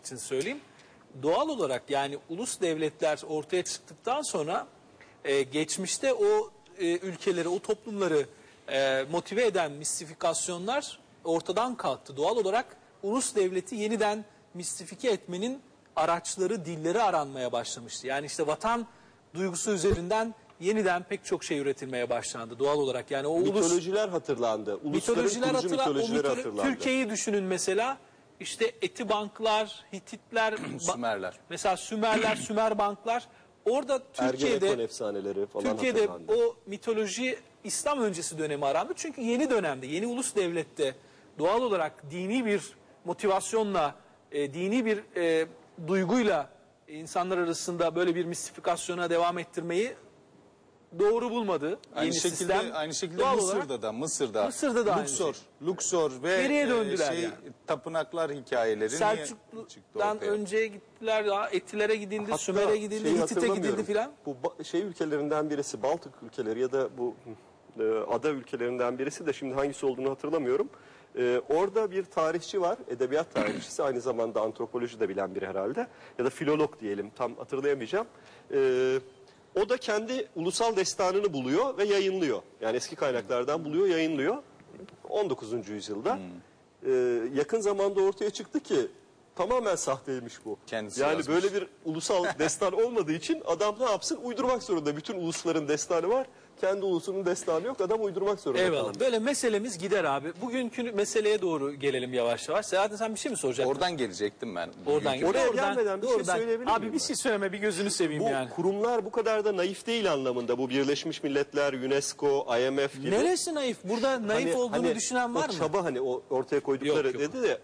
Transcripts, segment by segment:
için söyleyeyim. Doğal olarak yani ulus devletler ortaya çıktıktan sonra geçmişte o ülkeleri, o toplumları motive eden mistifikasyonlar ortadan kalktı. Doğal olarak ulus devleti yeniden mistifike etmenin araçları, dilleri aranmaya başlamıştı. Yani işte vatan duygusu üzerinden yeniden pek çok şey üretilmeye başlandı doğal olarak. Yani o mitolojiler hatırlandı. Ulusların kurucu mitolojileri hatırlandı. Türkiye'yi düşünün mesela. İşte Etibanklar, Hititler, Sümerler. Mesela Sümerler, Sümer banklar. Orada Ergenekon efsaneleri falan Türkiye'de hatırlandı. o mitoloji İslam öncesi dönemi arandı. Çünkü yeni dönemde, yeni ulus devlette doğal olarak dini bir motivasyonla, dini bir duyguyla insanlar arasında böyle bir mistifikasyona devam ettirmeyi doğru bulmadı. Aynı şekilde Mısır'da da Luxor ve geriye döndüler yani. Tapınaklar hikayeleri Selçuklu'dan önce gittiler, daha Etilere gidildi, Hatta Sümer'e gidildi, Hitit'e gidildi filan. Bu ülkelerinden birisi, Baltık ülkeleri ya da bu ada ülkelerinden birisi de şimdi hangisi olduğunu hatırlamıyorum. Orada bir tarihçi var, edebiyat tarihçisi, aynı zamanda antropoloji de bilen biri herhalde ya da filolog diyelim, tam hatırlayamayacağım. O da kendi ulusal destanını buluyor ve yayınlıyor. Yani eski kaynaklardan buluyor, yayınlıyor. 19. yüzyılda. Yakın zamanda ortaya çıktı ki tamamen sahteymiş bu. Kendisi yani yazmış. Böyle bir ulusal destan olmadığı için adam ne yapsın? Uydurmak zorunda. Bütün ulusların destanı var. Kendi ulusunun destanı yok. Adam uydurmak zorunda. Eyvallah. kaldı. Böyle meselemiz gider abi. Bugünkü meseleye doğru gelelim yavaş yavaş. Selahattin, sen bir şey mi soracaktın? Oradan gelecektim ben. Oraya gelmeden bir şey söyleyebilir miyim Abi bir şey söyleme, bir gözünü seveyim Bu yani. kurumlar bu kadar da naif değil anlamında. Bu Birleşmiş Milletler, UNESCO, IMF gibi. Neresi naif? Burada naif olduğunu düşünen var mı? O çaba o ortaya koydukları Yok. dedi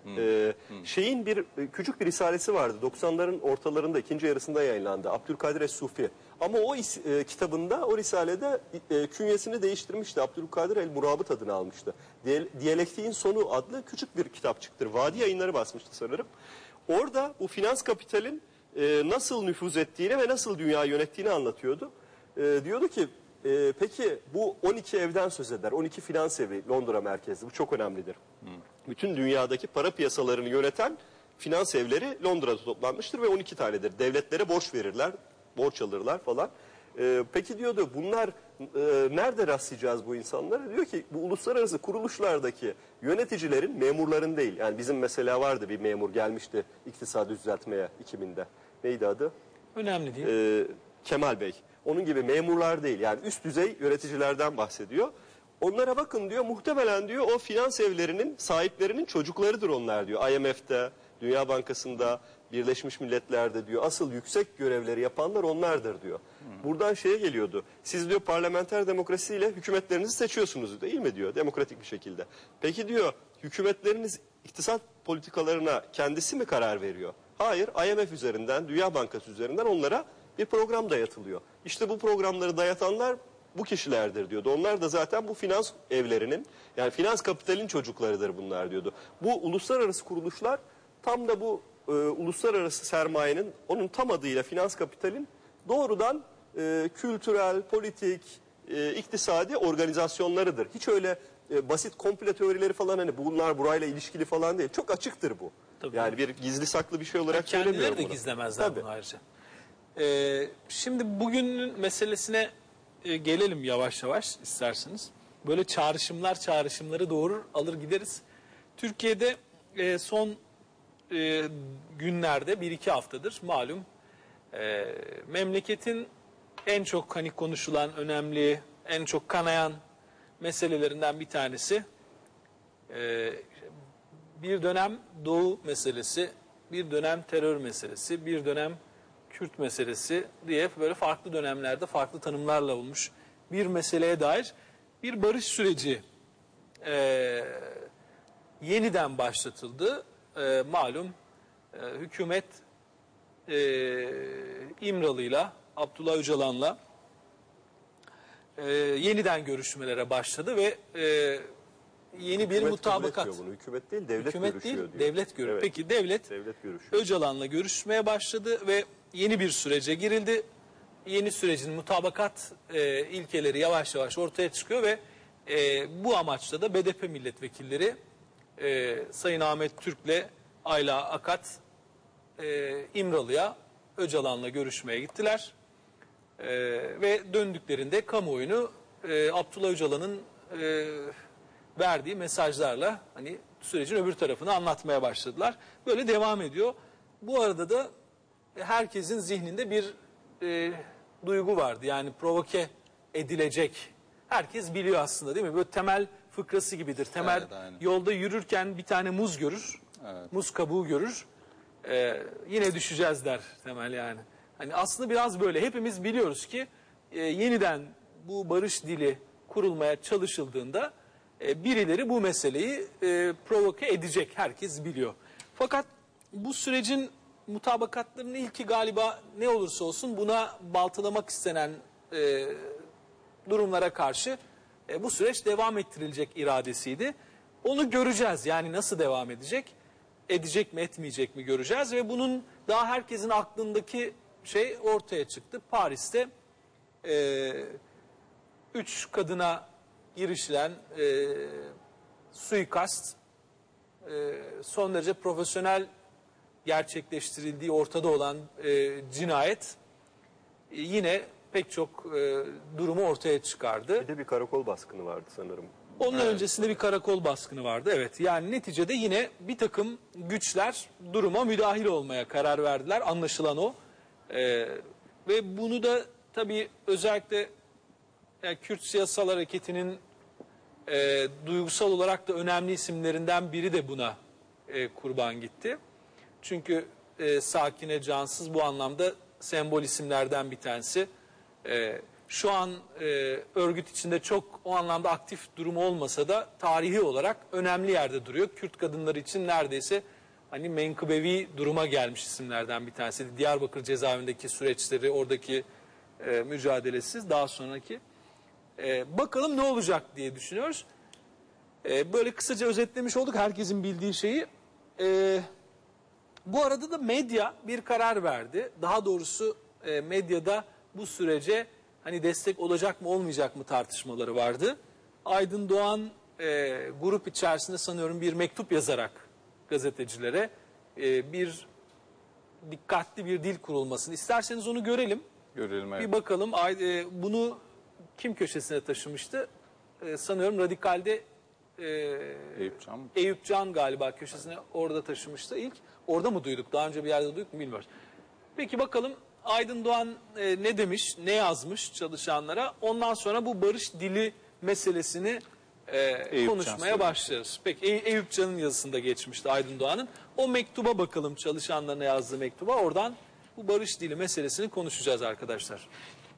de şeyin küçük bir risalesi vardı. 90'ların ortalarında, ikinci yarısında yayınlandı. Abdülkadir Es-Sufi. Ama o kitabında, o risalede künyesini değiştirmişti. Abdülkadir el-Murabıt adını almıştı. Diyalektiğin Sonu adlı küçük bir kitapçıktır. Vadi Yayınları basmıştı sanırım. Orada bu finans kapitalin nasıl nüfuz ettiğini ve nasıl dünyayı yönettiğini anlatıyordu. Diyordu ki peki bu 12 evden söz eder. 12 finans evi Londra merkezli. Bu çok önemlidir. Bütün dünyadaki para piyasalarını yöneten finans evleri Londra'da toplanmıştır ve 12 tanedir. Devletlere borç verirler, borç alırlar falan. Peki diyordu bunlar nerede rastlayacağız bu insanlara? Diyor ki bu uluslararası kuruluşlardaki yöneticilerin, memurların değil. Yani bizim mesela vardı bir memur gelmişti iktisadı düzeltmeye 2000'de. Neydi adı? Önemli değil. Kemal Bey. Onun gibi memurlar değil. Yani üst düzey yöneticilerden bahsediyor. Onlara bakın diyor, muhtemelen diyor o finans evlerinin sahiplerinin çocuklarıdır onlar diyor. IMF'de, Dünya Bankası'nda, Birleşmiş Milletler'de diyor. Asıl yüksek görevleri yapanlar onlardır diyor. Buradan şeye geliyordu. Siz diyor parlamenter demokrasiyle hükümetlerinizi seçiyorsunuz değil mi diyor, demokratik bir şekilde. Peki diyor hükümetleriniz iktisat politikalarına kendisi mi karar veriyor? Hayır, IMF üzerinden, Dünya Bankası üzerinden onlara bir program dayatılıyor. İşte bu programları dayatanlar bu kişilerdir diyordu. Onlar da zaten bu finans evlerinin, yani finans kapitalin çocuklarıdır bunlar diyordu. Bu uluslararası kuruluşlar tam da bu uluslararası sermayenin, onun tam adıyla finans kapitalin doğrudan kültürel, politik, iktisadi organizasyonlarıdır. Hiç öyle basit komple teorileri falan hani bunlar burayla ilişkili falan değil. Çok açıktır bu. Tabii. Yani bir gizli saklı bir şey olarak söylemiyorum bunu. Kendileri de gizlemezler Tabii. bunu ayrıca. Şimdi bugünün meselesine gelelim yavaş yavaş isterseniz. Böyle çağrışımları doğurur alır gideriz. Türkiye'de son günlerde 1-2 haftadır malum memleketin en çok konuşulan, önemli, en çok kanayan meselelerinden bir tanesi bir dönem Doğu meselesi, bir dönem terör meselesi, bir dönem Kürt meselesi diye böyle farklı dönemlerde farklı tanımlarla olmuş bir meseleye dair bir barış süreci yeniden başlatıldı. Malum hükümet İmralı'yla, Abdullah Öcalan'la yeniden görüşmelere başladı ve yeni bir mutabakat. Bunu. Hükümet değil, devlet görüşüyor diyor. Devlet görüşüyor. Evet. Peki devlet görüşüyor. Öcalan'la görüşmeye başladı ve yeni bir sürece girildi. Yeni sürecin mutabakat ilkeleri yavaş yavaş ortaya çıkıyor ve bu amaçla da BDP milletvekilleri Sayın Ahmet Türk'le Ayla Akat İmralı'ya Öcalan'la görüşmeye gittiler. Ve döndüklerinde kamuoyunu Abdullah Öcalan'ın verdiği mesajlarla hani sürecin öbür tarafını anlatmaya başladılar. Böyle devam ediyor. Bu arada da herkesin zihninde bir duygu vardı. Yani provoke edilecek. Herkes biliyor aslında, değil mi? Böyle temel fıkrası gibidir. Temel Evet, yolda yürürken bir tane muz görür. Evet. Muz kabuğu görür. Yine düşeceğiz der Temel yani. Hani aslında biraz böyle. Hepimiz biliyoruz ki yeniden bu barış dili kurulmaya çalışıldığında birileri bu meseleyi provoke edecek. Herkes biliyor. Fakat bu sürecin mutabakatlarının ilki galiba ne olursa olsun buna baltalamak istenen durumlara karşı bu süreç devam ettirilecek iradesiydi. Onu göreceğiz. Yani nasıl devam edecek? Edecek mi etmeyecek mi göreceğiz ve bunun daha herkesin aklındaki şey ortaya çıktı. Paris'te 3 kadına girişilen suikast son derece profesyonel gerçekleştirildiği ortada olan cinayet yine pek çok durumu ortaya çıkardı. Bir de bir karakol baskını vardı sanırım. Onun öncesinde bir karakol baskını vardı. Evet, yani neticede yine bir takım güçler duruma müdahil olmaya karar verdiler. Anlaşılan o. Ve bunu da tabii özellikle yani Kürt Siyasal Hareketi'nin duygusal olarak da önemli isimlerinden biri de buna kurban gitti. Çünkü Sakine Cansız bu anlamda sembol isimlerden bir tanesi. Şu an örgüt içinde çok o anlamda aktif durumu olmasa da tarihi olarak önemli yerde duruyor. Kürt kadınları için neredeyse hani menkıbevi duruma gelmiş isimlerden bir tanesi. Diyarbakır cezaevindeki süreçleri, oradaki mücadelesiz daha sonraki. Bakalım ne olacak diye düşünüyoruz. Böyle kısaca özetlemiş olduk herkesin bildiği şeyi. Bu arada da medya bir karar verdi. Daha doğrusu medyada bu sürece hani destek olacak mı olmayacak mı tartışmaları vardı. Aydın Doğan grup içerisinde sanıyorum bir mektup yazarak gazetecilere bir dikkatli bir dil kurulmasını. İsterseniz onu görelim. Görelim, evet. Bir bakalım bunu kim köşesine taşımıştı? Sanıyorum Radikal'de Eyüp Can galiba köşesine orada taşımıştı ilk. Orada mı duyduk? Daha önce bir yerde duyduk mu bilmiyoruz. Peki bakalım Aydın Doğan ne demiş, ne yazmış çalışanlara? Ondan sonra bu barış dili meselesini konuşmaya başlarız. Peki Eyüp Can'ın yazısında geçmişti Aydın Doğan'ın. O mektuba bakalım, çalışanlarına yazdığı mektuba. Oradan bu barış dili meselesini konuşacağız arkadaşlar.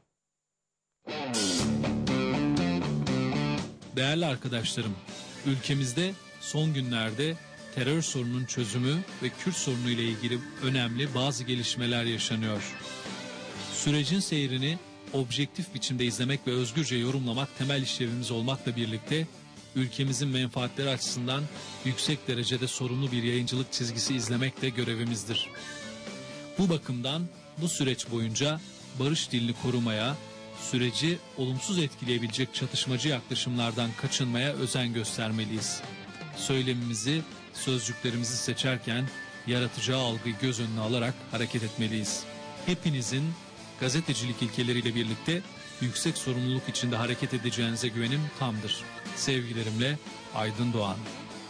Değerli arkadaşlarım, ülkemizde son günlerde terör sorununun çözümü ve Kürt sorunu ile ilgili önemli bazı gelişmeler yaşanıyor. Sürecin seyrini objektif biçimde izlemek ve özgürce yorumlamak temel işlevimiz olmakla birlikte ülkemizin menfaatleri açısından yüksek derecede sorumlu bir yayıncılık çizgisi izlemek de görevimizdir. Bu bakımdan bu süreç boyunca barış dilini korumaya, süreci olumsuz etkileyebilecek çatışmacı yaklaşımlardan kaçınmaya özen göstermeliyiz. Söylemimizi, sözcüklerimizi seçerken yaratacağı algıyı göz önüne alarak hareket etmeliyiz. Hepinizin gazetecilik ilkeleriyle birlikte yüksek sorumluluk içinde hareket edeceğinize güvenim tamdır. Sevgilerimle Aydın Doğan.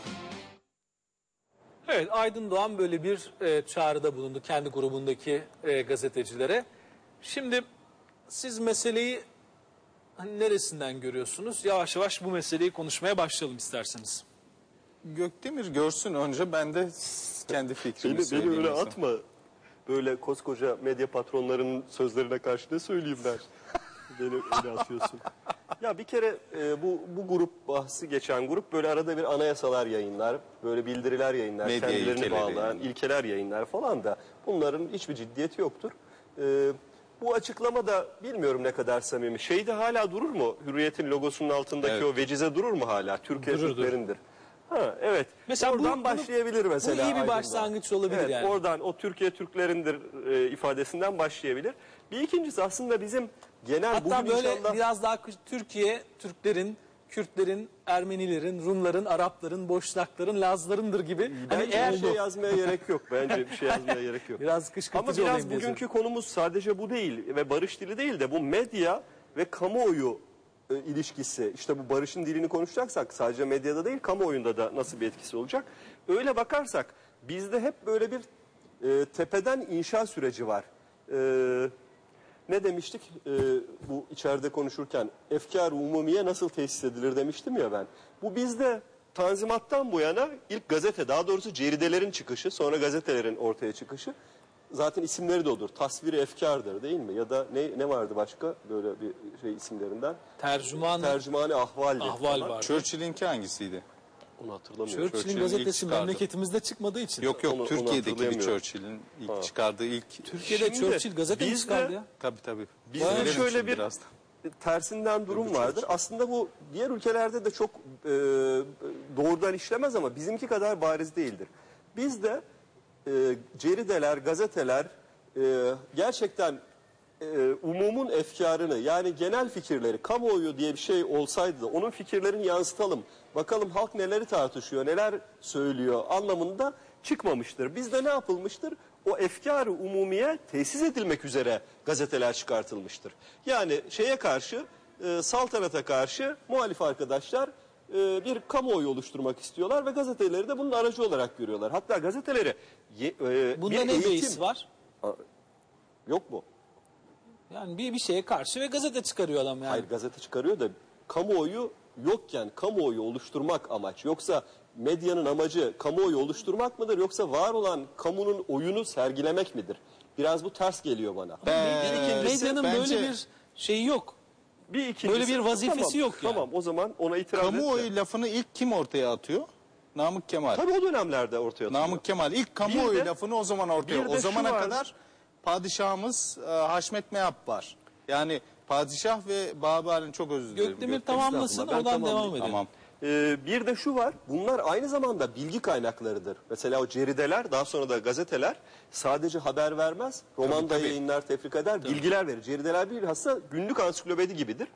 Evet, Aydın Doğan böyle bir çağrıda bulundu kendi grubundaki gazetecilere. Şimdi siz meseleyi hani neresinden görüyorsunuz? Yavaş yavaş bu meseleyi konuşmaya başlayalım isterseniz. Gökdemir görsün önce, ben de kendi fikrimi Beni söyleyeyim. öyle mesela. atma. Böyle koskoca medya patronlarının sözlerine karşı ne söyleyeyim der. Beni öyle atıyorsun. Ya bir kere bu grup, bahsi geçen grup böyle arada bir anayasalar yayınlar, böyle bildiriler yayınlar, Medya kendilerini ilkeleri bağlayan yani. ilkeler yayınlar falan da bunların hiçbir ciddiyeti yoktur. Bu açıklama da bilmiyorum ne kadar samimi. Şeyde hala durur mu? Hürriyet'in logosunun altındaki Evet. o vecize durur mu hala? Türkiye Durur, Türklerindir. Ha, evet. Mesela oradan bunu- başlayabilir mesela. bu iyi bir Aydın'da. başlangıç olabilir Evet, yani. oradan o Türkiye Türklerindir ifadesinden başlayabilir. Bir ikincisi aslında bizim genel Hatta bugün böyle inşallah... biraz daha Türkiye, Türklerin Kürtlerin, Ermenilerin, Rumların, Arapların, Boşnakların, Lazlarındır gibi. Hani Bence eğer bir şey yazmaya gerek yok. Bence bir şey yazmaya gerek yok. biraz Ama kışkırtıcı biraz olayım diye bugünkü konumuz sadece bu değil ve barış dili değil de bu medya ve kamuoyu ilişkisi. İşte bu barışın dilini konuşacaksak sadece medyada değil kamuoyunda da nasıl bir etkisi olacak? Öyle bakarsak bizde hep böyle bir tepeden inşa süreci var. Ne demiştik bu içeride konuşurken? Efkar-ı umumiye nasıl tesis edilir demiştim ya ben. Bu bizde Tanzimat'tan bu yana ilk gazete, daha doğrusu ceridelerin çıkışı, sonra gazetelerin ortaya çıkışı. Zaten isimleri de odur. Tasviri efkardır değil mi? Ya da ne vardı başka böyle bir şey isimlerinden? Tercümanı ahvaldi. ahval var. Churchill'inki hangisiydi? Onu hatırlamıyorum. Churchill'in Churchill'in gazetesi ilk çıkardı. memleketimizde çıkmadığı için. Yok Onu Türkiye'deki bir hatırlayamıyorum. Churchill'in ilk çıkardığı ilk. Türkiye'de Şimdi Churchill gazete mi bizde- çıkardı ya? Tabii. Bizde Söylerim şöyle şimdi bir birazdan. tersinden durum vardır. Aslında bu diğer ülkelerde de çok doğrudan işlemez ama bizimki kadar bariz değildir. Bizde cerideler, gazeteler gerçekten umumun efkarını yani genel fikirleri, kamuoyu diye bir şey olsaydı da onun fikirlerini yansıtalım. Bakalım halk neleri tartışıyor, neler söylüyor anlamında çıkmamıştır. Bizde ne yapılmıştır? O efkar-ı umumiye tesis edilmek üzere gazeteler çıkartılmıştır. Yani şeye karşı, saltanata karşı muhalif arkadaşlar bir kamuoyu oluşturmak istiyorlar ve gazeteleri de bunun aracı olarak görüyorlar. Hatta gazeteleri Bunda ne beis var? Yok mu? Yani bir şeye karşı ve gazete çıkarıyor adam yani. Hayır gazete çıkarıyor da kamuoyu yokken kamuoyu oluşturmak amaç. Yoksa medyanın amacı kamuoyu oluşturmak mıdır yoksa var olan kamunun oyunu sergilemek midir? Biraz bu ters geliyor bana. Medyanın bence- böyle bir şeyi yok. Bir ikincisi, Böyle bir vazifesi yok yani. Tamam o zaman ona itiraz etme. Kamuoyu lafını ilk kim ortaya atıyor? Namık Kemal. Tabii o dönemlerde ortaya atılıyor. Namık Kemal ilk kamuoyu Bir de- lafını o zaman ortaya. bir de O şu zamana var. kadar padişahımız Haşmet Meap var. Yani padişah ve Babali'nin çok özür dilerim. Gökdemir tamamlasın estağfurullah, ben oradan devam tamamlayayım. edelim. Tamam. Bir de şu var, bunlar aynı zamanda bilgi kaynaklarıdır. Mesela o cerideler, daha sonra da gazeteler sadece haber vermez, roman da yayınlar, tefrik eder, bilgiler verir. Cerideler bilhassa günlük ansiklopedi gibidir.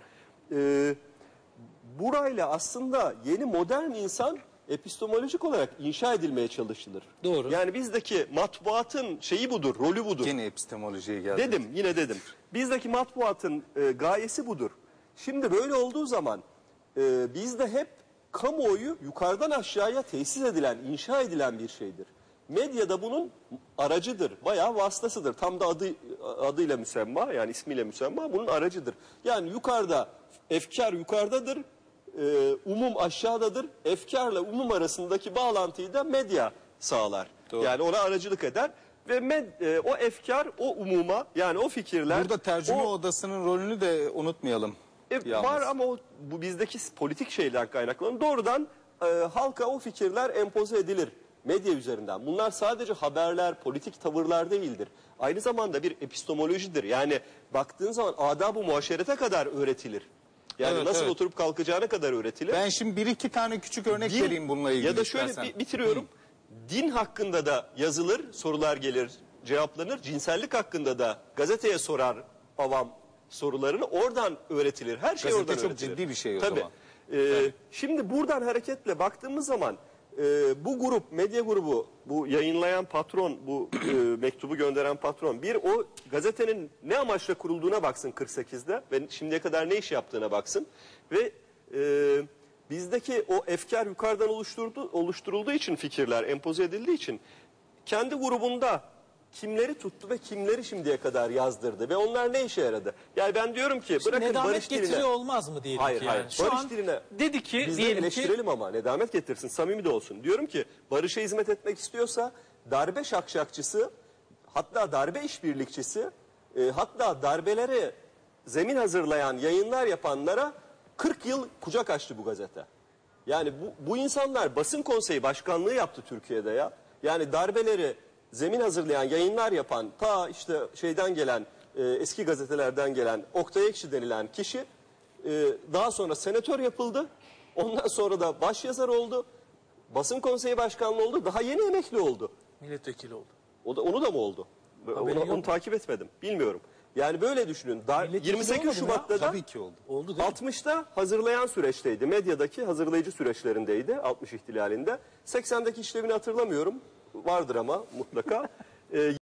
Burayla aslında yeni modern insan epistemolojik olarak inşa edilmeye çalışılır. Doğru. Yani bizdeki matbuatın şeyi budur, rolü budur. Gene epistemolojiye geldi. Yine dedim. Bizdeki matbuatın gayesi budur. Şimdi böyle olduğu zaman bizde hep kamuoyu yukarıdan aşağıya tesis edilen, inşa edilen bir şeydir. Medya da bunun aracıdır, bayağı vasıtasıdır. Tam da adıyla müsemma, yani ismiyle müsemma bunun aracıdır. Yani yukarıda, efkar yukarıdadır, umum aşağıdadır. Efkarla umum arasındaki bağlantıyı da medya sağlar. Doğru. Yani ona aracılık eder. Ve o efkar, o umuma yani o fikirler... Burada tercüme odasının rolünü de unutmayalım. Yalnız. Var ama bu bizdeki politik şeyden kaynaklanıyor. Doğrudan halka o fikirler empoze edilir medya üzerinden. Bunlar sadece haberler, politik tavırlar değildir. Aynı zamanda bir epistemolojidir. Yani baktığın zaman adab-ı muaşerete kadar öğretilir. Yani Evet, nasıl evet. oturup kalkacağına kadar öğretilir. Ben şimdi bir iki tane küçük örnek vereyim bununla ilgili. Ya da şöyle istersen. bitiriyorum. Din hakkında da yazılır, sorular gelir, cevaplanır. Cinsellik hakkında da gazeteye sorar avam sorularını oradan öğretilir. Her şey Gazete oradan çok öğretilir. ciddi bir şey o Tabii. zaman. Şimdi buradan hareketle baktığımız zaman bu grup, medya grubu, bu yayınlayan patron, bu mektubu gönderen patron bir o gazetenin ne amaçla kurulduğuna baksın 48'de ve şimdiye kadar ne iş yaptığına baksın ve bizdeki o efkar yukarıdan oluşturulduğu için fikirler empoze edildiği için kendi grubunda kimleri tuttu ve kimleri şimdiye kadar yazdırdı ve onlar ne işe yaradı? Yani ben diyorum ki bırakın Nedamet barış diline. getiriyor olmaz mı diyelim Hayır ki yani. hayır. Şu Barış an diline dedi ki biz de diyelim ki eleştirelim ama nedamet getirsin, samimi de olsun. Diyorum ki barışa hizmet etmek istiyorsa darbe şakşakçısı, hatta darbe işbirlikçisi, hatta darbeleri zemin hazırlayan, yayınlar yapanlara 40 yıl kucak açtı bu gazete. Yani bu insanlar basın konseyi başkanlığı yaptı Türkiye'de ya. Yani darbeleri zemin hazırlayan, yayınlar yapan, ta işte şeyden gelen, eski gazetelerden gelen Oktay Ekşi denilen kişi daha sonra senatör yapıldı. Ondan sonra da başyazar oldu. Basın konseyi başkanlığı oldu. Daha yeni emekli oldu. milletvekili oldu. Onu da mı oldu? Haberi yok Onu mu? takip etmedim. Bilmiyorum. Yani böyle düşünün. Milletvekili 28 olmadı mı Şubat'ta da Tabii ki oldu. Oldu değil mi? 60'ta hazırlayan süreçteydi. Medyadaki hazırlayıcı süreçlerindeydi 60 ihtilalinde. 80'deki işlevini hatırlamıyorum. Vardır ama mutlaka.